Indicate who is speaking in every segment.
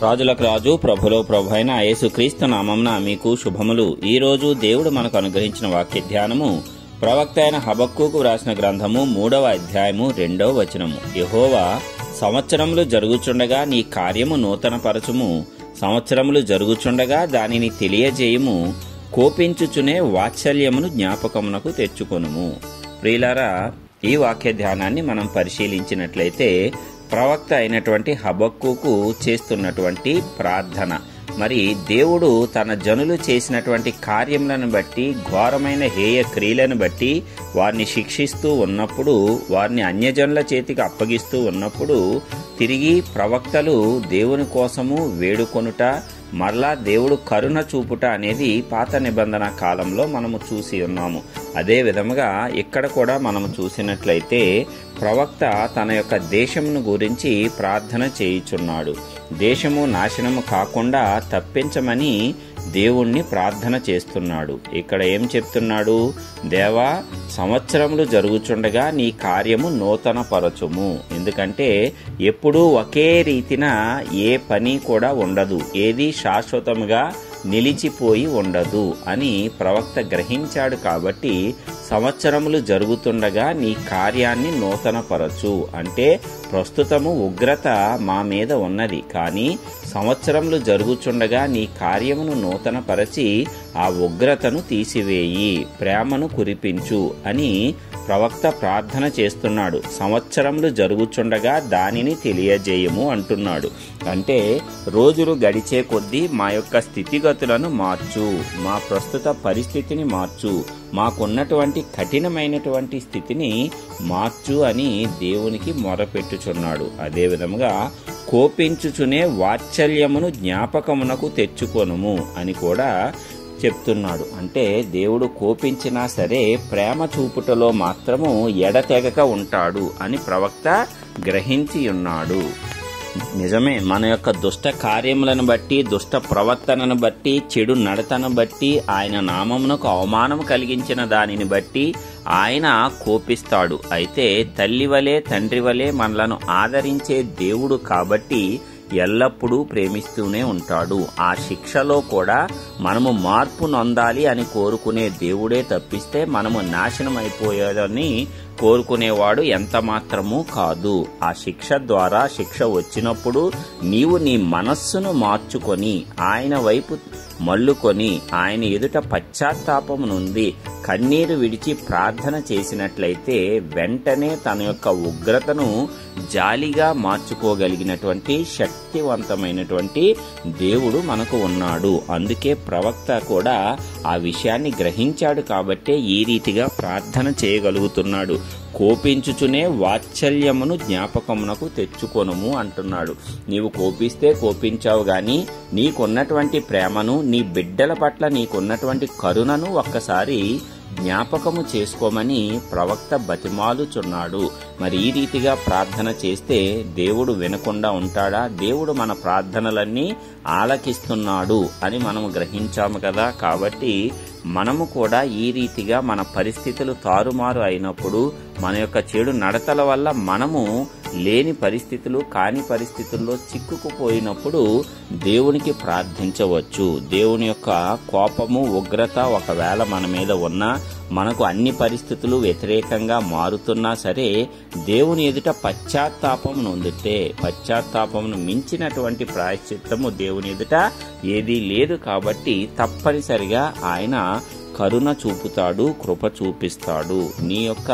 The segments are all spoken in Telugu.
Speaker 1: రాజులకు రాజు ప్రభులో ప్రభు అయిన యేసుక్రీస్తు నామమున మీకు శుభములు. ఈ రోజు దేవుడు మనకు అనుగ్రహించిన వాక్య ధ్యానము ప్రవక్త అయిన హబక్కూకు వ్రాసిన గ్రంథము 3వ అధ్యాయము 2వ వచనము. యెహోవా, సంవత్సరములు జరుగుచుండగా నీ కార్యము నూతనపరచుము, సంవత్సరములు జరుగుచుండగా దానిని తెలియజేయుము, కోపించుచునే వాత్సల్యమును జ్ఞాపకమునకు తెచ్చుకొనుము. ప్రియులారా, ఈ వాక్య ధ్యానాన్ని మనం పరిశీలించినట్లయితే ప్రవక్త అయినటువంటి హబక్కూకు చేస్తున్నటువంటి ప్రార్థన, మరి దేవుడు తన జనులు చేసినటువంటి కార్యములను బట్టి, ఘోరమైన హేయ క్రియలను బట్టి వారిని శిక్షిస్తూ ఉన్నప్పుడు, వారిని అన్యజనుల చేతికి అప్పగిస్తూ ఉన్నప్పుడు తిరిగి ప్రవక్తలు దేవుని కోసము వేడుకొనుట, మరలా దేవుడు కరుణ చూపుట అనేది పాత నిబంధన కాలంలో మనము చూసి ఉన్నాము. అదే విధముగా ఇక్కడ కూడా మనము చూసినట్లయితే ప్రవక్త తన యొక్క దేశమును గురించి ప్రార్థన చేయుచున్నాడు. దేశము నాశనము కాకుండా తప్పించమని దేవుణ్ణి ప్రార్థన చేస్తున్నాడు. ఇక్కడ ఏం చెప్తున్నాడు? దేవా, సంవత్సరములు జరుగుచుండగా నీ కార్యము నూతన పరచుము. ఎందుకంటే ఎప్పుడూ ఒకే రీతిన ఏ పని కూడా ఉండదు, ఏది శాశ్వతముగా నిలిచిపోయి ఉండదు అని ప్రవక్త గ్రహించాడు. కాబట్టి సంవత్సరములు జరుగుతుండగా నీ కార్యాన్ని నూతనపరచు అంటే ప్రస్తుతము ఉగ్రత మా మీద ఉన్నది, కానీ సంవత్సరములు జరుగుచుండగా నీ కార్యమును నూతనపరచి ఆ ఉగ్రతను తీసివేయి, ప్రేమను కురిపించు అని ప్రవక్త ప్రార్థన చేస్తున్నాడు. సంవత్సరములు జరుగుచుండగా దానిని తెలియజేయము అంటున్నాడు. అంటే రోజులు గడిచే కొద్దీ మా యొక్క స్థితిగతులను మార్చు, మా ప్రస్తుత పరిస్థితిని మార్చు, మాకున్నటువంటి కఠినమైనటువంటి స్థితిని మార్చు అని దేవునికి మొరపెట్టుచున్నాడు. అదే విధముగా కోపించుచునే వాత్సల్యమును జ్ఞాపకమునకు తెచ్చుకొనుము అని కూడా చెప్తున్నాడు. అంటే దేవుడు కోపించినా సరే ప్రేమ చూపుటలో మాత్రము ఎడతెగక ఉంటాడు అని ప్రవక్త గ్రహించి ఉన్నాడు. నిజమే, మన యొక్క దుష్ట కార్యములను బట్టి, దుష్ట ప్రవర్తనను బట్టి, చెడు నడతను బట్టి, ఆయన నామమునకు అవమానం కలిగించిన దానిని బట్టి ఆయన కోపిస్తాడు. అయితే తల్లి వలె తండ్రి వలె మనలను ఆదరించే దేవుడు కాబట్టి ఎల్లప్పుడూ ప్రేమిస్తూనే ఉంటాడు. ఆ శిక్షలో కూడా మనము మార్పు నొందాలి అని కోరుకునే దేవుడే తప్పిస్తే మనము నాశనం అయిపోయేదని కోరుకునేవాడు ఎంత మాత్రమూ కాదు. ఆ శిక్ష ద్వారా, శిక్ష వచ్చినప్పుడు నీవు నీ మనస్సును మార్చుకొని ఆయన వైపు మల్లుకొని ఆయన ఎదుట పశ్చాత్తాపము నుండి కన్నీరు విడిచి ప్రార్థన చేసినట్లయితే వెంటనే తన యొక్క ఉగ్రతను జాలిగా మార్చుకోగలిగినటువంటి శక్తివంతమైనటువంటి దేవుడు మనకు ఉన్నాడు. అందుకే ప్రవక్త కూడా ఆ విషయాన్ని గ్రహించాడు కాబట్టే ఈ రీతిగా ప్రార్థన చేయగలుగుతున్నాడు. కోపించుచునే వాత్సల్యమును జ్ఞాపకమునకు తెచ్చుకొనుము అంటున్నాడు. నీవు కోపిస్తే కోపించావు గాని నీకున్నటువంటి ప్రేమను, నీ బిడ్డల పట్ల నీకున్నటువంటి కరుణను ఒక్కసారి జ్ఞాపకము చేసుకోమని ప్రవక్త బతిమాలుచున్నాడు. మరి ఈ రీతిగా ప్రార్థన చేస్తే దేవుడు వినకుండా ఉంటాడా? దేవుడు మన ప్రార్థనలన్నీ ఆలకిస్తున్నాడు అని మనము గ్రహించాము కదా. కాబట్టి మనము కూడా ఈ రీతిగా మన పరిస్థితులు తారుమారు అయినప్పుడు, మన యొక్క చెడు నడతల వల్ల మనము లేని పరిస్థితులు, కాని పరిస్థితుల్లో చిక్కుకుపోయినప్పుడు దేవునికి ప్రార్థించవచ్చు. దేవుని యొక్క కోపము, ఉగ్రత ఒకవేళ మన మీద ఉన్నా, మనకు అన్ని పరిస్థితులు వ్యతిరేకంగా మారుతున్నా సరే దేవుని ఎదుట పశ్చాత్తాపం నొందితే, పశ్చాత్తాపమును మించినటువంటి ప్రాయశ్చిత్తము దేవుని ఎదుట ఏదీ లేదు. కాబట్టి తప్పనిసరిగా ఆయన కరుణ చూపుతాడు, కృప చూపిస్తాడు. నీ యొక్క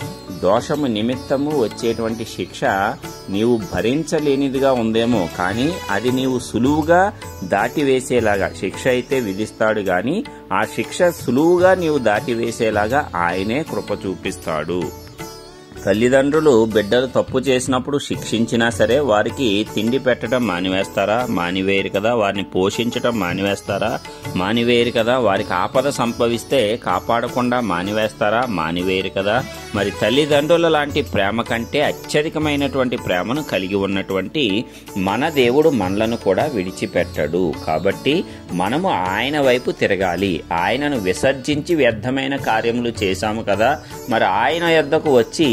Speaker 1: దోషము నిమిత్తము వచ్చేటువంటి శిక్ష నీవు భరించలేనిదిగా ఉందేమో, కానీ అది నీవు సులువుగా దాటివేసేలాగా శిక్ష అయితే విధిస్తాడు, గాని ఆ శిక్ష సులువుగా నీవు దాటివేసేలాగా ఆయనే కృప చూపిస్తాడు. తల్లిదండ్రులు బిడ్డలు తప్పు చేసినప్పుడు శిక్షించినా సరే వారికి తిండి పెట్టడం మానివేస్తారా? మానివేయరు కదా. వారిని పోషించడం మానివేస్తారా? మానివేయరు కదా. వారికి ఆపద సంభవిస్తే కాపాడకుండా మానివేస్తారా? మానివేయరు కదా. మరి తల్లిదండ్రుల లాంటి ప్రేమ కంటే అత్యధికమైనటువంటి ప్రేమను కలిగి ఉన్నటువంటి మన దేవుడు మనలను కూడా విడిచిపెట్టడు. కాబట్టి మనము ఆయన వైపు తిరగాలి. ఆయనను విసర్జించి వ్యర్థమైన కార్యములు చేశాము కదా, మరి ఆయన యొద్దకు వచ్చి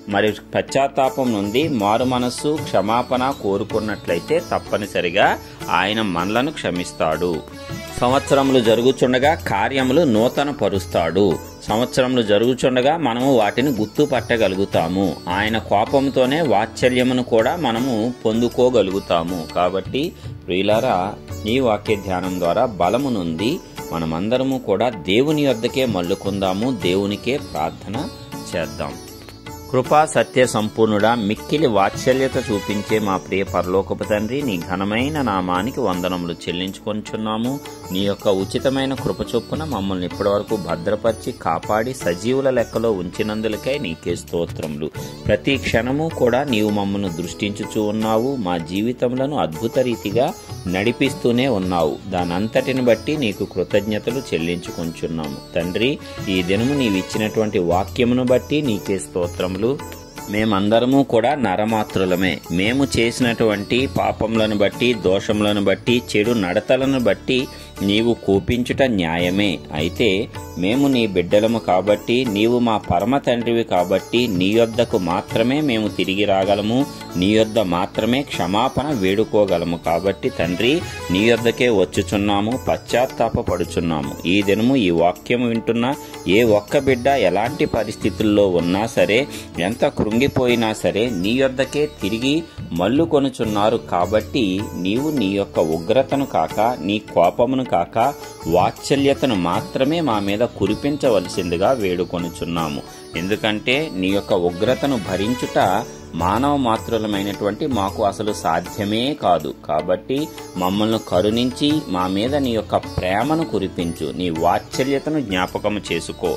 Speaker 1: మరి పశ్చాత్తాపం నుండి మారు మనస్సు క్షమాపణ కోరుకున్నట్లయితే తప్పనిసరిగా ఆయన మనలను క్షమిస్తాడు. సంవత్సరములు జరుగుచుండగా కార్యములు నూతన పరుస్తాడు. సంవత్సరములు జరుగుచుండగా మనము వాటిని గుర్తుపట్టగలుగుతాము. ఆయన కోపంతోనే వాత్సల్యమును కూడా మనము పొందుకోగలుగుతాము. కాబట్టి ప్రియులారా, ఈ వాక్య ధ్యానం ద్వారా బలము నుండి మనమందరము కూడా దేవుని యొద్దకే మళ్ళుకుందాము, దేవునికే ప్రార్థన చేద్దాం. కృపా సత్య సంపూర్ణుడా, మిక్కిలి వాత్సల్యత చూపించే మా ప్రియ పరలోకపు తండ్రి, నీ ఘనమైన నామానికి వందనములు చెల్లించుకొంచున్నాము. నీ యొక్క ఉచితమైన కృప చొప్పున మమ్మల్ని ఇప్పటివరకు భద్రపరిచి కాపాడి సజీవుల లెక్కలో ఉంచినందులకై నీకే స్తోత్రములు. ప్రతి క్షణము కూడా నీవు మమ్మల్ని దృష్టించుచూ ఉన్నావు. మా జీవితములను అద్భుత రీతిగా నడిపిస్తూనే ఉన్నావు. దానంతటిని బట్టి నీకు కృతజ్ఞతలు చెల్లించుకొంచున్నాము. తండ్రి, ఈ దినము నీవిచ్చినటువంటి వాక్యమును బట్టి నీకే స్తోత్రములు. మేమందరము కూడా నరమాత్రులమే. మేము చేసినటువంటి పాపములను బట్టి, దోషములను బట్టి, చెడు నడతలను బట్టి నీవు కోపించుట న్యాయమే. అయితే మేము నీ బిడ్డలము కాబట్టి, నీవు మా పరమ తండ్రివి కాబట్టి నీ యొద్దకు మాత్రమే మేము తిరిగి రాగలము, నీ యొద్ద మాత్రమే క్షమాపణ వేడుకోగలము. కాబట్టి తండ్రి, నీ యొద్దకే వచ్చుచున్నాము, పశ్చాత్తాపపడుచున్నాము. ఈ దినము ఈ వాక్యము వింటున్న ఏ ఒక్క బిడ్డ ఎలాంటి పరిస్థితుల్లో ఉన్నా సరే, ఎంత కృంగిపోయినా సరే, నీ యొద్దకే తిరిగి మళ్ళుకొనుచున్నారు. కాబట్టి నీవు నీ యొక్క ఉగ్రతను కాక, నీ కోపమును కాక, వాత్సల్యతను మాత్రమే మా మీద కురిపించవలసిందిగా వేడుకొనుచున్నాము. ఎందుకంటే నీ యొక్క ఉగ్రతను భరించుట మానవ మాత్రులమైనటువంటి మాకు అసలు సాధ్యమే కాదు. కాబట్టి మమ్మల్ని కరుణించి మా మీద నీ యొక్క ప్రేమను కురిపించు, నీ వాత్సల్యతను జ్ఞాపకము చేసుకో.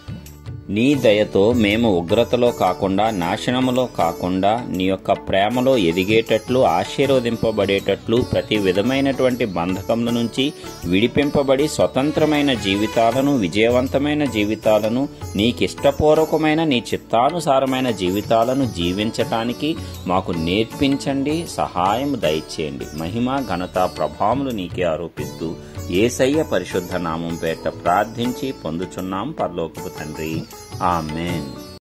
Speaker 1: నీ దయతో మేము ఉగ్రతలో కాకుండా, నాశనములో కాకుండా, నీ యొక్క ప్రేమలో ఎదిగేటట్లు, ఆశీర్వదింపబడేటట్లు, ప్రతి విధమైనటువంటి బంధకముల నుంచి విడిపింపబడి స్వతంత్రమైన జీవితాలను, విజయవంతమైన జీవితాలను, నీకిష్టపూర్వకమైన నీ చిత్తానుసారమైన జీవితాలను జీవించటానికి మాకు నేర్పించండి, సహాయం దయచేయండి. మహిమ, ఘనత, ప్రభావములు నీకే ఆరోపిస్తూ యేసయ్య పరిశుద్ధ నామం పేరిట ప్రార్థించి పొందుచున్నాం పరలోకపు తండ్రి. ఆమేన్.